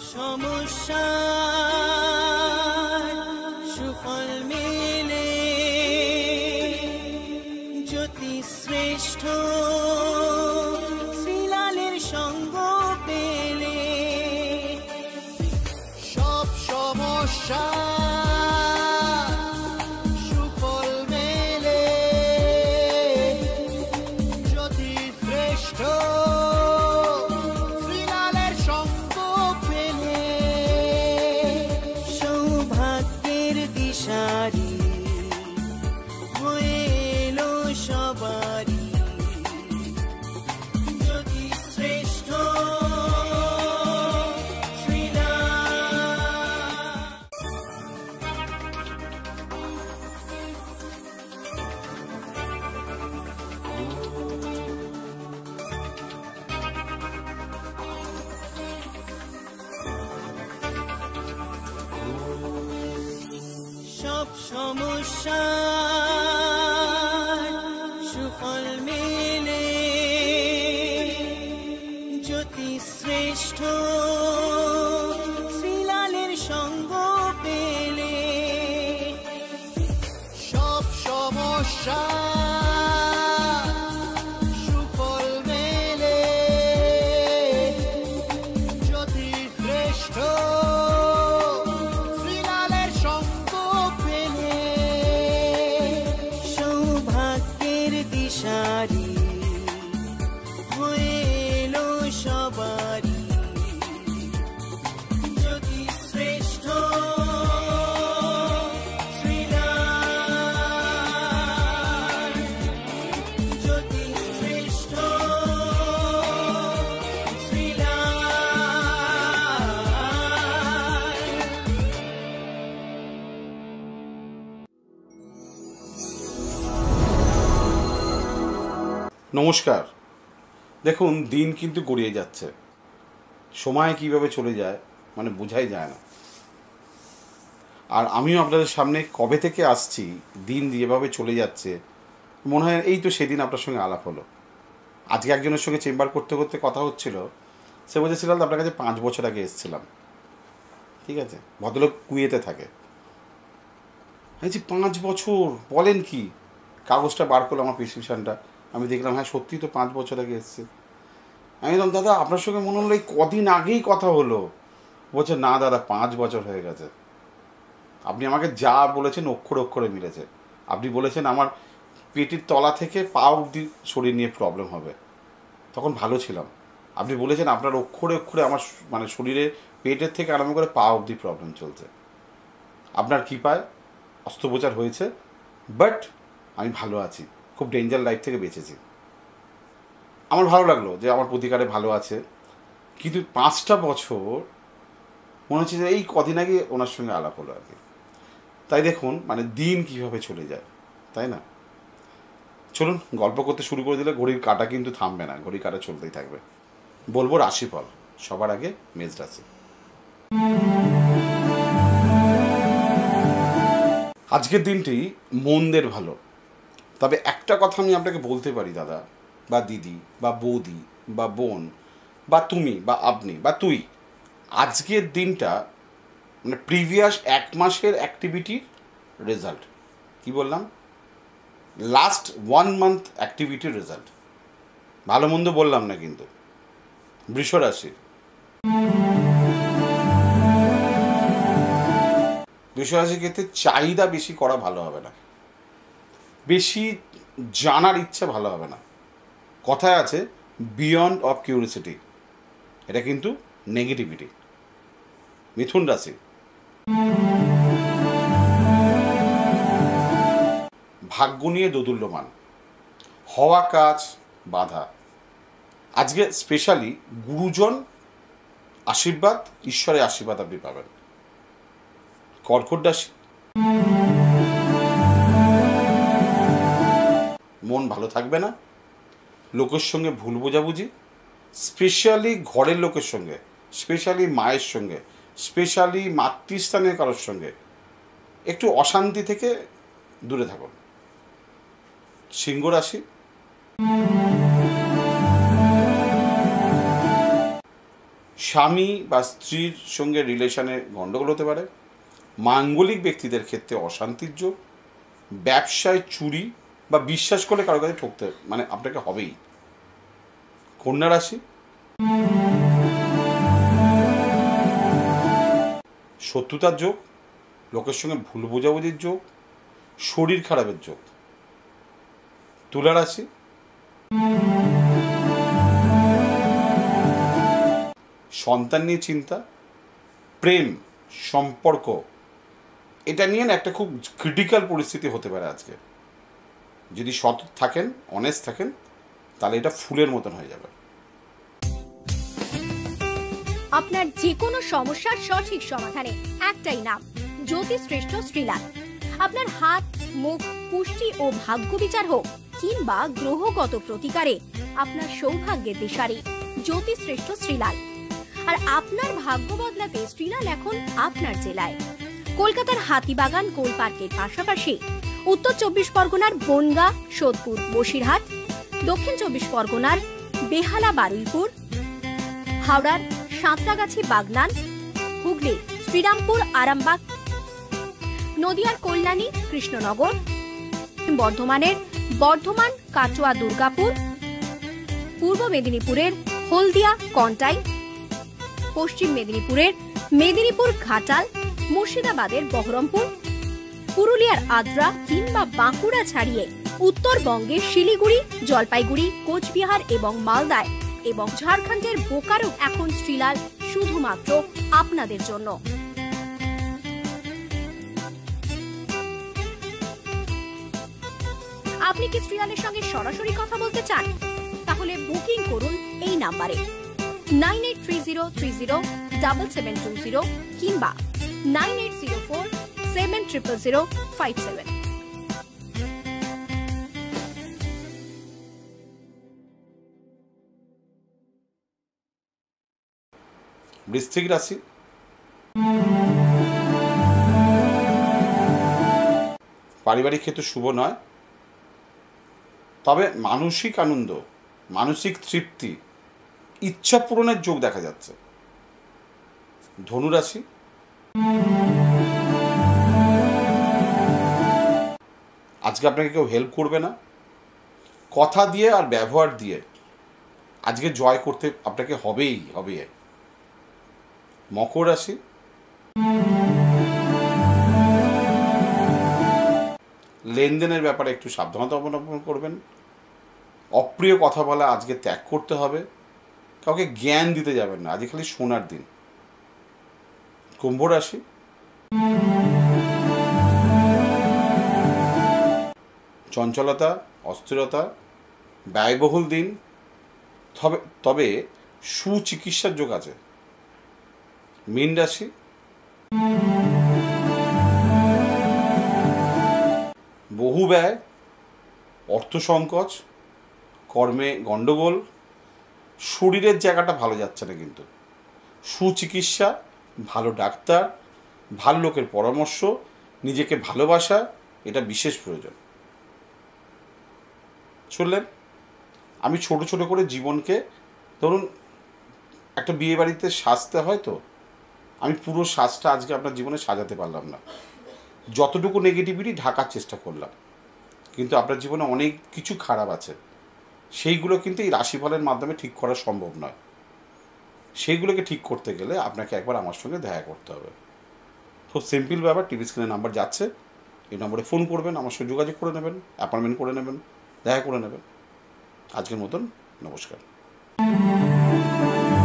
সমস্যার সুফল মেলে জ্যোতি শ্রেষ্ঠ শ্রীলালের সঙ্গ পেলে। সব সমস্যা সুফল মেলে জ্যোতি শ্রেষ্ঠ শ্রীলালের সঙ্গ পেলে। সৌভাগ্যের দিশারি হয়ে এলো সবারই জ্যোতি শ্রেষ্ঠ সব সমস্যার সুফল মেলে জ্যোতি শ্রেষ্ঠ শ্রীলালের সঙ্গ পেলে। সব সমস্যা সুফল মেলে জ্যোতি শ্রেষ্ঠ শ্রীলালের সঙ্গ পেলে। সৌভাগ্যের দিশারি হয়ে এলো সবারই জ্যোতি শ্রেষ্ঠ শ্রীলাল, জ্যোতি শ্রেষ্ঠ শ্রীলাল। নমস্কার। দেখুন, দিন কিন্তু গড়িয়ে যাচ্ছে, সময় কিভাবে চলে যায় মানে বোঝাই যায় না। আর আমিও আপনাদের সামনে কবে থেকে আসছি, দিন যেভাবে চলে যাচ্ছে মনে হয় এই তো সেদিন আপনার সঙ্গে আলাপ হলো। আজকে একজনের সঙ্গে চেম্বার করতে করতে কথা হচ্ছিল, সে বলেছিল আপনার কাছে 5 বছর আগে এসেছিলাম। ঠিক আছে, ভদ্রলোক কুয়েতে থাকে। আমি 5 বছর বলেন কি? কাগজটা বার করলো, আমার প্রেসক্রিপশানটা আমি দেখলাম, হ্যাঁ সত্যি তো 5 বছর আগে এসছে। আমি বললাম, দাদা আপনার সঙ্গে মনে হলো এই কদিন আগেই কথা হলো। বলছে, না দাদা 5 বছর হয়ে গেছে। আপনি আমাকে যা বলেছেন অক্ষরে অক্ষরে মিলেছে। আপনি বলেছেন আমার পেটের তলা থেকে পা অবধি শরীর নিয়ে প্রবলেম হবে, তখন ভালো ছিলাম। আপনি বলেছেন আপনার অক্ষরে অক্ষরে আমার মানে শরীরে পেটের থেকে আরম্ভ করে পা অবধি প্রবলেম চলছে। আপনার কৃপায় অস্ত্রোপচার হয়েছে, বাট আমি ভালো আছি, খুব ডেঞ্জার লাইফ থেকে বেঁচেছি। আমার ভালো লাগলো যে আমার প্রতিকারে ভালো আছে। কিন্তু 5টা বছর মনে হচ্ছে যে এই কদিন আগে ওনার সঙ্গে আলাপ হলো আর কি। তাই দেখুন মানে দিন কীভাবে চলে যায়, তাই না? চলুন, গল্প করতে শুরু করে দিলে ঘড়ির কাঁটা কিন্তু থামবে না, ঘড়ির কাঁটা চলতেই থাকবে। বলবো রাশিফল। সবার আগে মেষ রাশি। আজকের দিনটি মন্দের ভালো, তবে একটা কথা আমি আপনাকে বলতে পারি দাদা বা দিদি বা বৌদি বা বোন বা তুমি বা আপনি বা তুই, আজকের দিনটা মানে প্রিভিয়াস 1 মাসের অ্যাক্টিভিটির রেজাল্ট। কি বললাম? লাস্ট 1 মান্থ অ্যাক্টিভিটির রেজাল্ট। ভালো মন্দ বললাম না কিন্তু। বৃষ রাশি। বৃষ রাশির ক্ষেত্রে চাহিদা বেশি করা ভালো হবে না, বেশি জানার ইচ্ছা ভালো হবে না। কথায় আছে বিয়ন্ড অফ কিউরিসিটি, এটা কিন্তু নেগেটিভিটি। মিথুন রাশি। ভাগ্য নিয়ে দোদুল্যমান, হওয়া কাজ বাধা। আজকে স্পেশালি গুরুজন আশীর্বাদ, ঈশ্বরের আশীর্বাদ আপনি পাবেন। কর্কট রাশি। মন ভালো থাকবে না, লোকের সঙ্গে ভুল বোঝাবুঝি, স্পেশালি ঘরের লোকের সঙ্গে, স্পেশালি মায়ের সঙ্গে, স্পেশালি মাতৃস্থানের কারোর সঙ্গে একটু অশান্তি থেকে দূরে থাকুন। সিংহ রাশি। স্বামী বা স্ত্রীর সঙ্গে রিলেশনে গণ্ডগোল হতে পারে, মাঙ্গলিক ব্যক্তিদের ক্ষেত্রে অশান্তির যোগ, ব্যবসায় চুরি বা বিশ্বাস করলে কারো কাছে ঠকতে মানে আপনাকে হবেই। কন্যা রাশি, শত্রুতার যোগ, লোকের সঙ্গে ভুল বোঝাবুঝির যোগ, শরীর খারাপের যোগ। তুলা রাশি, সন্তান নিয়ে চিন্তা, প্রেম সম্পর্ক এটা নিয়ে না একটা খুব ক্রিটিক্যাল পরিস্থিতি হতে পারে আজকে। যদি সৎ থাকেন, অনেস্ট থাকেন, তাহলে এটা ফুলের মতন হয়ে যাবে। আপনার যে কোনো সমস্যার সঠিক সমাধানে একটাই নাম, জ্যোতিষশ্রেষ্ঠ শ্রীলাল। আপনার হাত, মুখ, পুষ্টি ও ভাগ্য বিচার হোক কিংবা গ্রহগত প্রতিকারে আপনার সৌভাগ্যের দিশারি জ্যোতিষশ্রেষ্ঠ শ্রীলাল। আর আপনার ভাগ্য বদলাতে শ্রীলাল এখন আপনার জেলায়। কলকাতার হাতিবাগান গোল পার্কের পাশাপাশি উত্তর 24 পরগনার বনগাঁ, সোদপুর, বসিরহাট, দক্ষিণ 24 পরগনার বেহালা, বারুইপুর, হাওড়ার সাঁতরাগাছি, বাগনান, হুগলি শ্রীরামপুর, আরামবাগ, নদিয়ার কল্যাণী, কৃষ্ণনগর, বর্ধমানের বর্ধমান, কাটোয়া, দুর্গাপুর, পূর্ব মেদিনীপুরের হলদিয়া, কন্টাই, পশ্চিম মেদিনীপুরের মেদিনীপুর, ঘাটাল, মুর্শিদাবাদের বহরমপুর, পুরুলিয়ার আদ্রা কিংবা বাঁকুড়া ছাড়িয়ে উত্তরবঙ্গের শিলিগুড়ি, জলপাইগুড়ি, কোচবিহার এবং মালদায় এবং ঝাড়খণ্ডের বোকারো এখন শ্রীলাল শুধুমাত্র আপনাদের জন্য। আপনি কি শ্রীলালের সঙ্গে সরাসরি কথা বলতে চান? তাহলে বুকিং করুন এই নাম্বারে 9830307720 কিংবা 9804700057। বৃশ্চিক রাশি, পারিবারিক ক্ষেত্রে শুভ নয়, তবে মানসিক আনন্দ, মানসিক তৃপ্তি, ইচ্ছা পূরণের যোগ দেখা যাচ্ছে। ধনু রাশি, আজকে আপনাকে কেউ হেল্প করবে না, কথা দিয়ে আর ব্যবহার দিয়ে আজকে জয় করতে আপনাকে হবেই হবে। মকর রাশি, লেনদেনের ব্যাপারে একটু সাবধানতা অবলম্বন করবেন। অপ্রিয় কথা বলা আজকে ত্যাগ করতে হবে, কাউকে জ্ঞান দিতে যাবেন না, আজকে খালি শোনার দিন। কুম্ভ রাশি, চঞ্চলতা, অস্থিরতা, ব্যয়বহুল দিন, তবে সুচিকিৎসার যোগ আছে। মীন রাশি, বহু ব্যয়, অর্থ সংকট, কর্মে গণ্ডগোল, শরীরের জায়গাটা ভালো যাচ্ছে না, কিন্তু সুচিকিৎসা, ভালো ডাক্তার, ভালো লোকের পরামর্শ, নিজেকে ভালোবাসা এটা বিশেষ প্রয়োজন। শুনলেন, আমি ছোট ছোট করে জীবনকে, ধরুন একটা বিয়ে বাড়িতে সাজতে হয়, তো আমি পুরো সাজটা আজকে আপনার জীবনে সাজাতে পারলাম না, যতটুকু নেগেটিভিটি ঢাকার চেষ্টা করলাম, কিন্তু আপনার জীবনে অনেক কিছু খারাপ আছে, সেইগুলো কিন্তু এই রাশিফলের মাধ্যমে ঠিক করা সম্ভব নয়। সেইগুলোকে ঠিক করতে গেলে আপনাকে একবার আমার সঙ্গে দেখা করতে হবে। খুব সিম্পল ব্যাপার, টিভি স্ক্রিনে নাম্বার যাচ্ছে, এই নম্বরে ফোন করবেন, আমার সঙ্গে যোগাযোগ করে নেবেন, অ্যাপয়েন্টমেন্ট করে নেবেন, দেখা করে নেবেন। আজকের মতন নমস্কার।